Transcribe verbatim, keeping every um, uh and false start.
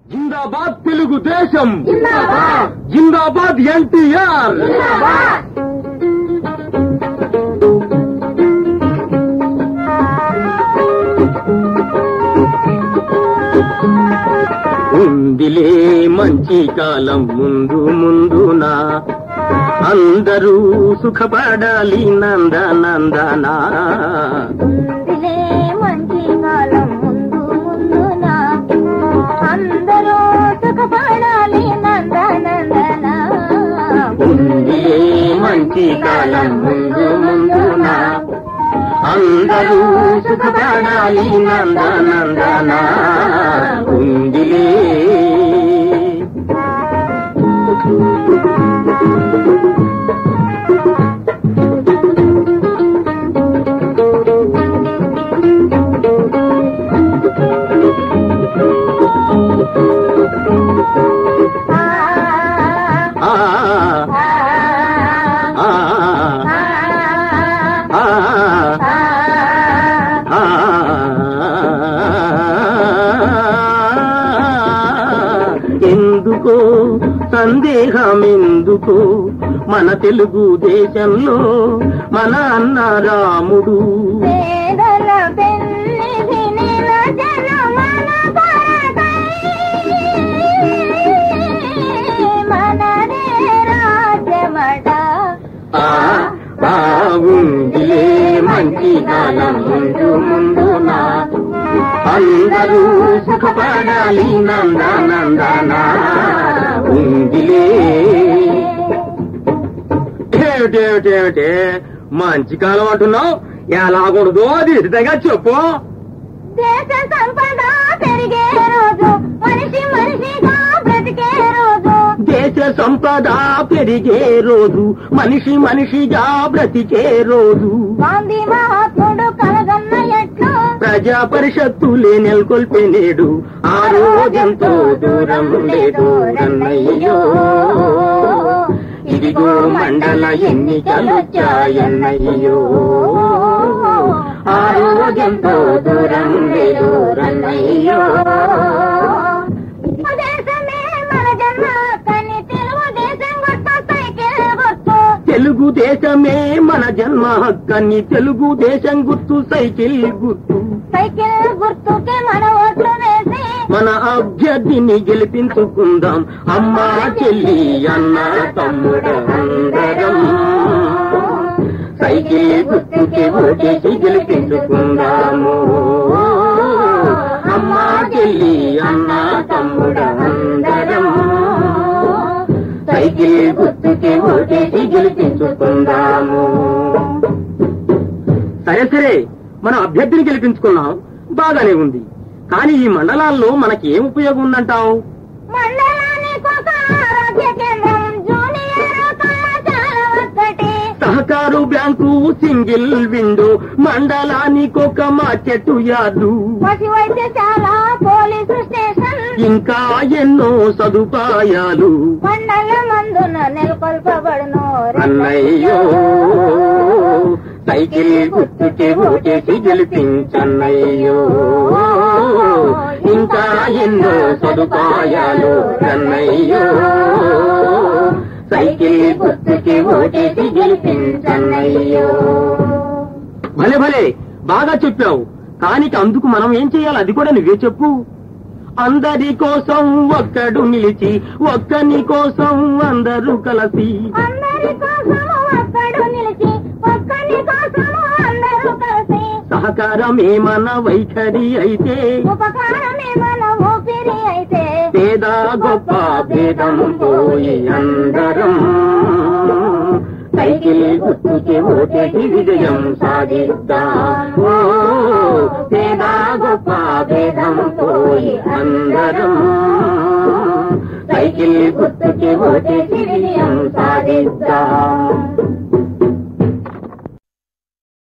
జిందాబాద్ తెలుగుదేశం, జిందాబాద్ ఎన్టీఆర్. ఉందిలే మంచి కాలం ముందు ముందునా, అందరూ సుఖపడాలి నందనందనా. ఉందిలే మంచి కాలం ముందు ముందునా, అందరూ సుఖపడాలి నందనందనా. ఉందిలే మంచి కాలం ముందు ముందునా, అందరూ సుఖపడాలి నందనందనా. ఉందిలే ఎందుకో సందేహమెందుకో మన తెలుగు దేశంలో మన అన్న రాముడు పేదల పెన్నిధి నిలజన మన మనదే రాజ్యమట. బాగుందిలే మంచి కాలం ముందు ముందునా, అందరూ సుఖపడాలి నందనందనా. ఉందిలే ఏమిటేమిటేమిటే మంచి కాలం అంటున్నావు, ఎలాగూడదు అది ఇదిగా చెప్పు. దేశ సంపద పెరిగే రోజు, మనిషి మనిషిగా బ్రతికే రోజు. దేశ సంపద పెరిగే రోజు, మనిషి మనిషిగా బ్రతికే రోజు. గాంధీ మహాత్ముడు కలగన్న ఎట్లు ప్రజా పరిషత్తులే నెలకొల్పే నేడు, ఆ రోజంతో దూరం లేదు రన్నయ్యో. ఇదిగో మండల ఎన్నికలొచ్చాయన్నయ్యో, ఆ రోజంతో దూరం లేదు రన్నయ్యో. దేశమే మన జన్మ కని తెలుగుదేశం గుర్తు సైకిల్ గుర్తు. తెలుగుదేశమే మన జన్మ హక్కని తెలుగుదేశం గుర్తు సైకిల్ గుర్తు. సైకిల్ గుర్తుకే మన ఓట్లు వేసి మన అభ్యర్థిని గెలిపించుకుందాం, అమ్మా చెల్లి అన్న తమ్ముడు అందరం. సైకిల్ గుర్తుకే ఓటేసి గెలిపించుకుందాము, అమ్మా చెల్లి అన్న తమ్ముడు అందరం. సైకిల్ గుర్తుకే ఓటేసి గెలిపించుకుందాము. సరే సరే మనం అభ్యర్థిని గెలిపించుకున్నాం, బాగానే ఉంది. కానీ ఈ మండలాల్లో మనకి ఏం ఉపయోగం ఉందంటావు? మండలానికి ఒక ఆరోగ్య కేంద్రం, జూనియర్ కళాశాల ఒక్కటి, సహకారు బ్యాంకు సింగిల్ విండో, మండలానికి ఒక మార్కెట్ యార్డు, పశు వైద్యశాల, పోలీసు స్టేషన్, ఇంకా ఎన్నో సదుపాయాలు మండల మందున నెలకొల్పబడును అన్నయ్యో. సైకిల్ గుర్తుకి ఓటేసి గెలిపించన్నయ్యో, ఇంకా ఎన్నో సదుపాయాలు రన్నయ్యో. సైకిల్ గుర్తుకి ఓటేసి గెలిపించన్నయ్యో. భలే భలే బాగా చెప్పావు, కానీ అందుకు మనం ఏం చేయాలి అది కూడా నువ్వే చెప్పు. అందరి కోసం ఒక్కడు నిలిచి, ఒక్కని కోసం అందరూ కలిసి. అందరి కోసం ఒక్కడు నిలిచి, ఒక్కని కోసం అందరూ కలిసి. సహకారమే మన వైఖరి అయితే, ఉపకారమే మన ఊపిరి అయితే. పేద గొప్ప భేదం పోయి అందరం సైకిల్ గుర్తుకి ఓటేసి విజయం సాధిద్దాం. ఓ పేద గొప్ప భేదం పోయి అందరం సైకిల్ గుర్తుకి ఓటేసి విజయం సాధిద్దాం.